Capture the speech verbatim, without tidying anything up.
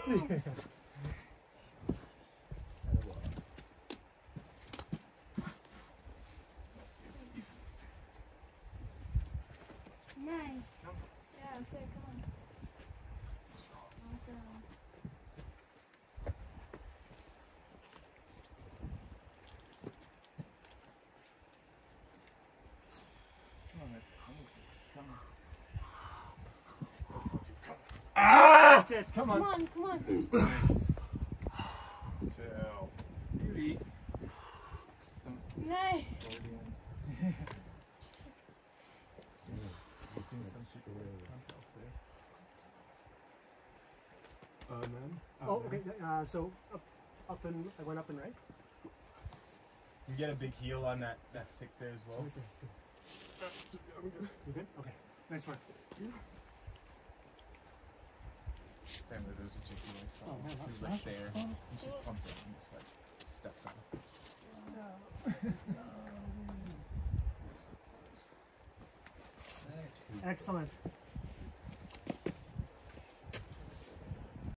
Nice. Yeah, so come on. Awesome. Ah! That's it. Come on. Come on, come on. Chill. Beauty. Just don't Nice. go to the end. Seeing some people with contacts there. Uh, man. Oh, okay. Uh, so up, up and I went up and right. You get a big heel on that that tick there as well. Okay, good. You good? Okay. Nice one. Apparently there's a chick who like, Oh, man, she was that's like there, and she pumped it and just like stepped on it. Excellent.